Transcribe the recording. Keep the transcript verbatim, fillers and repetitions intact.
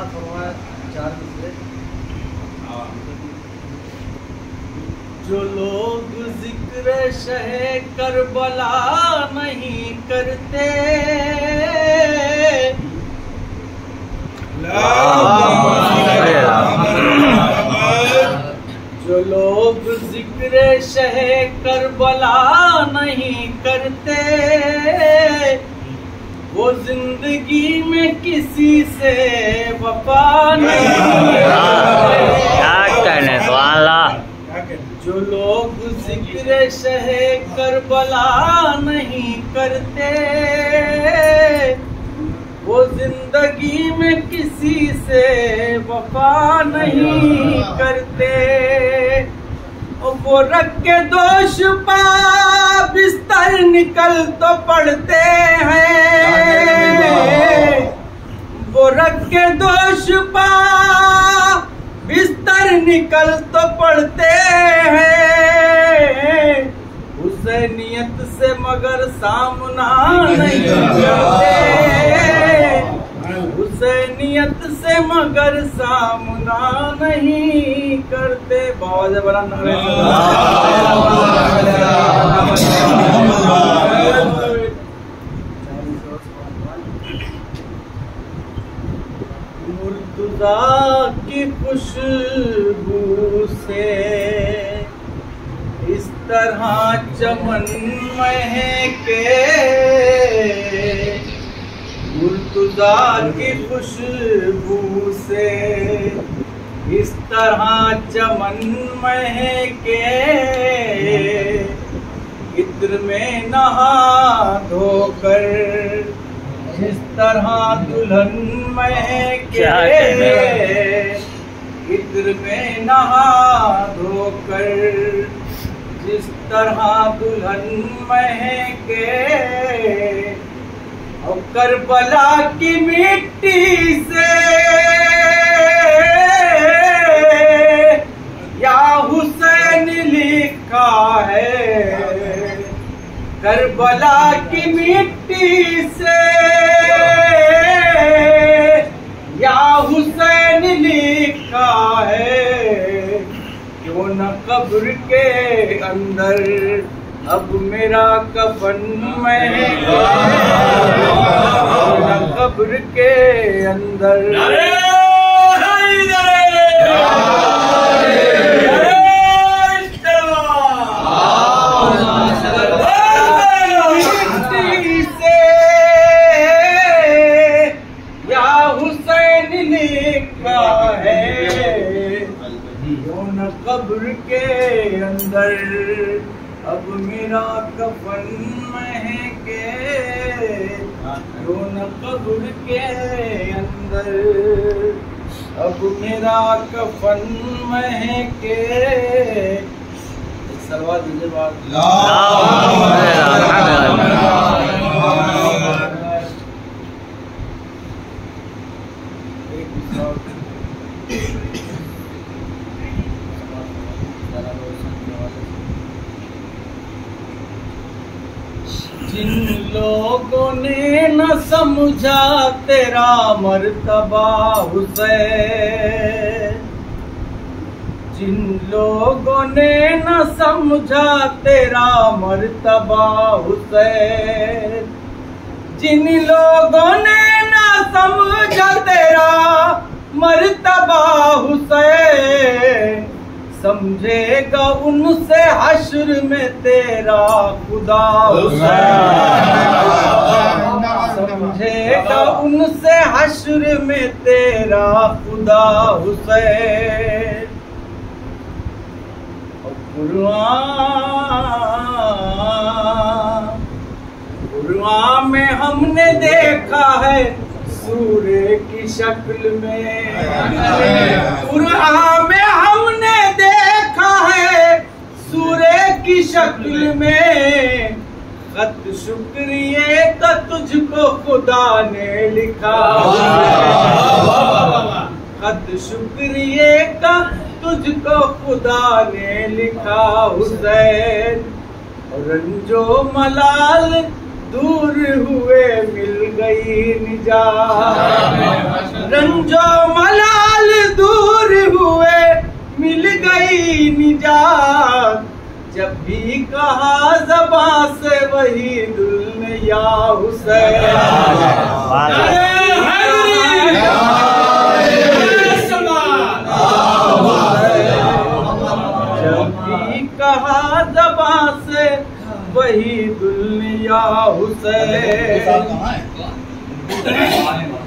समाज फरमाया चार मिसरे। जो लोग जिक्र शहे करबला नहीं करते, जो लोग जिक्र शहे करबला नहीं करते, वो जिंदगी में किसी से वफा नहीं करते। जो लोग जिक्र शहे करबला नहीं करते, वो जिंदगी में किसी से वफा नहीं करते। वो रख के दोष पा बिस्तर निकल तो पड़ते हैं, वो रख के दोष पा बिस्तर निकल तो पड़ते हैं। उसे नियत से मगर सामना नहीं करते, उसे नियत से मगर सामना नहीं करते। बाबा बड़ा मुर्तजा की खुशबू से इस तरह चमन महके, मुर्तजा की खुशबू से इस तरह चमन महके, इत्र में नहा धोकर जिस तरह दुल्हन महके, इत्र में नहा धोकर जिस तरह दुल्हन महके। और करबला की मिट्टी से या हुसैन लिखा है, करबला की मिट्टी से या हुसैन लिखा है। क्यों न कब्र के अंदर अब मेरा कफन महके, क्यों न कब्र के अंदर कब्र के अंदर अब मेरा कफन महके, क्यों न कब्र के अंदर अब मेरा कफन महके। सलवा दीजिए बात। जिन लोगों ने न समझा तेरा मर्तबा हुसैन, जिन लोगों ने न समझा तेरा मर्तबा हुसैन, जिन लोगों ने न समझा तेरा मर्तबा हुसैन, समझेगा उनसे हश्र में तेरा खुदा हुसैन, समझेगा उनसे हश्र में तेरा खुदा हुसैन। कुरान में हमने देखा है सूरे की शक्ल में, कुरान में हमने देखा है सूरे की शक्ल में। खत शुक्रिए का तुझको खुदा ने लिखा, खत शुक्रिए का तुझको खुदा ने लिखा हुसैन। रंजो मलाल दूर हुए मिल गई निजात, रंजो जात, जब भी कहा ज़बां से वही दुल्हन या हुसैन। जब भी कहा ज़बां से वही दुल्हन या हुसैन।